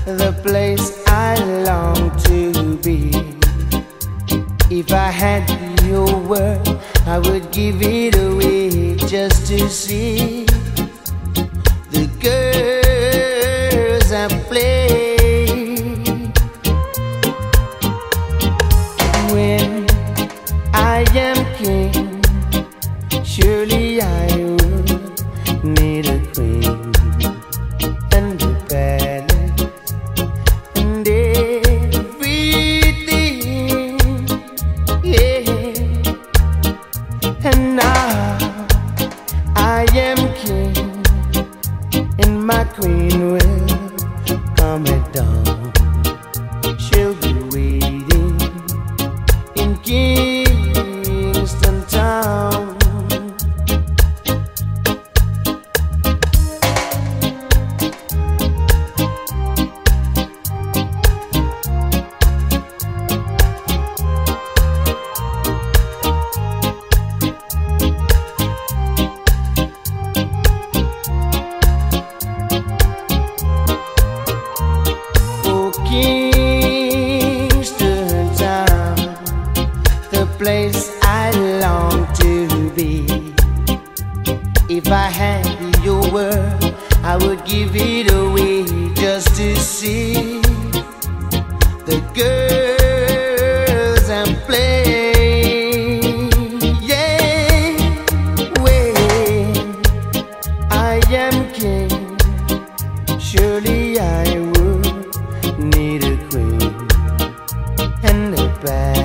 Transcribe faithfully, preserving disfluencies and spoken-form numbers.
the place I long to be. If I had your word, I would give it away just to see the girls I play. When I am king, surely I would need a queen and a palace and everything, yeah. And now I am king, and my queen will come at dawn. She'll be waiting in Kingston town. Kingston town, the place I long to be. If I had your word, I would give it away just to see the girls I'm playing. Yeah, when I am king, surely I would need a queen and a bad